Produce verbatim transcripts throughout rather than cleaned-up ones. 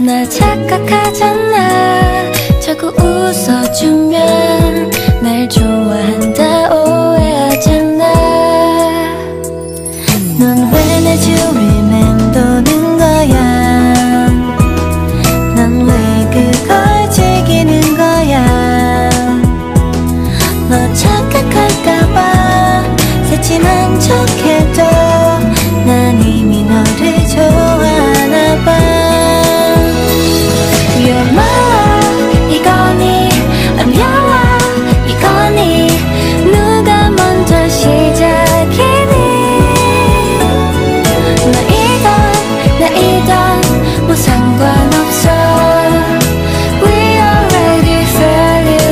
날 착각하잖아. 자꾸 웃어주면 날 좋아한다 오해하잖아. 넌 왜 내 주위 맴도는 거야? 난 왜 그걸 즐기는 거야? 너 착각할까봐 새침한 척해도 난 이미 너를 좋아하나봐. You're my love 이거니 I'm your love 이거니 누가 먼저 시작이니? 너이던 나이던 뭐 상관없어. We already fell in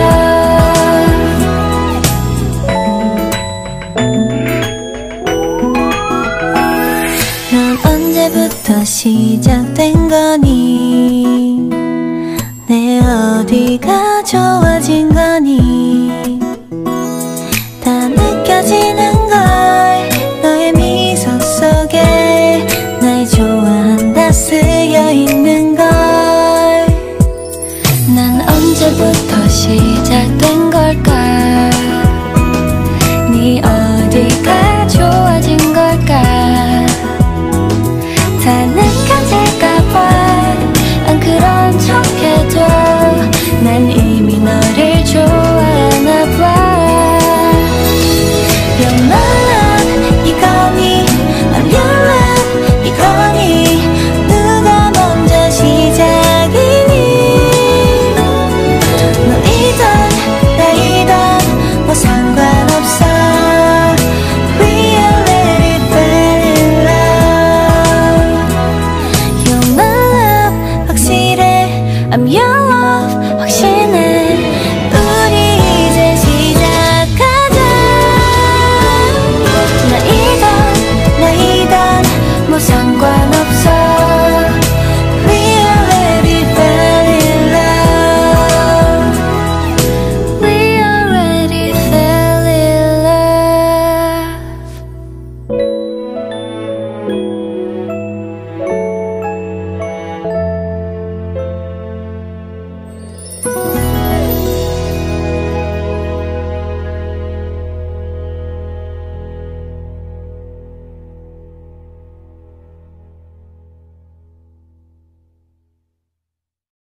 love. 넌 언제부터 시작된 거니? 내 어디가 좋아?